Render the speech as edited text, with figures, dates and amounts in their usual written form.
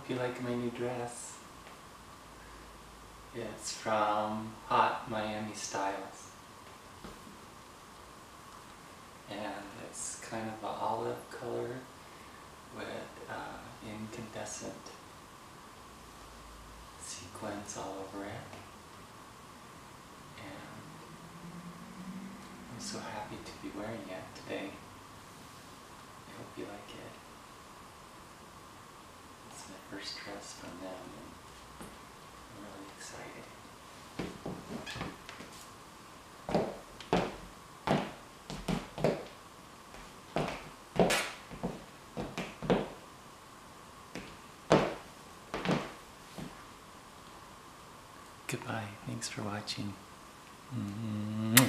you like my new dress. It's from Hot Miami Styles. And it's kind of an olive color with incandescent sequins all over it. And I'm so happy to be wearing it today. I hope you like it. It's my first dress from them, and I'm really excited. Goodbye. Thanks for watching.